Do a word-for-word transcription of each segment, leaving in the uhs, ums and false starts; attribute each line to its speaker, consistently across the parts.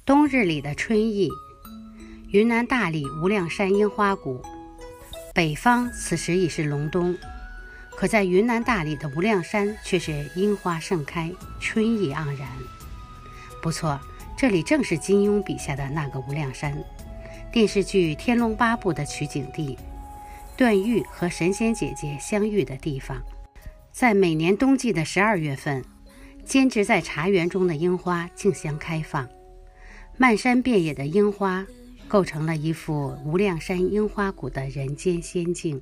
Speaker 1: 冬日里的春意，云南大理无量山樱花谷。北方此时已是隆冬，可在云南大理的无量山却是樱花盛开，春意盎然。不错，这里正是金庸笔下的那个无量山，电视剧《天龙八部》的取景地，段誉和神仙姐姐相遇的地方。在每年冬季的十二月份，兼植在茶园中的樱花竞相开放，漫山遍野的樱花构成了一幅无量山樱花谷的人间仙境。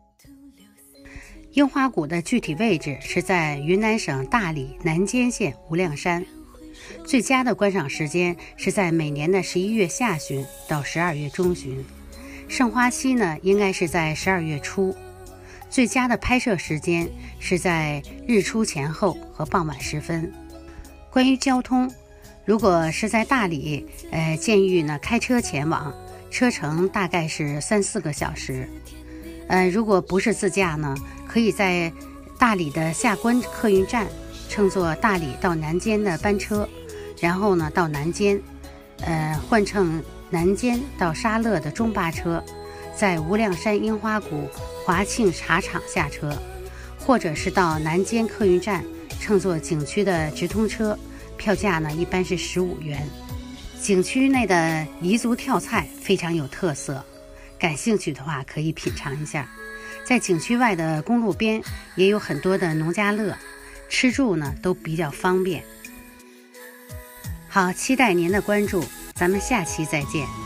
Speaker 1: 樱花谷的具体位置是在云南省大理南坚县无量山，最佳的观赏时间是在每年的十一月下旬到十二月中旬，盛花期呢应该是在十二月初，最佳的拍摄时间是在日出前后和傍晚时分。关于交通，如果是在大理，呃，建议呢开车前往，车程大概是三四个小时。呃，如果不是自驾呢，可以在大理的下关客运站乘坐大理到南坚的班车，然后呢到南坚，呃，换乘南坚到沙勒的中巴车，在无量山樱花谷华庆茶厂下车，或者是到南坚客运站乘坐景区的直通车，票价呢一般是十五元。景区内的彝族跳菜非常有特色，感兴趣的话可以品尝一下。在景区外的公路边也有很多的农家乐，吃住呢都比较方便。好，期待您的关注，咱们下期再见。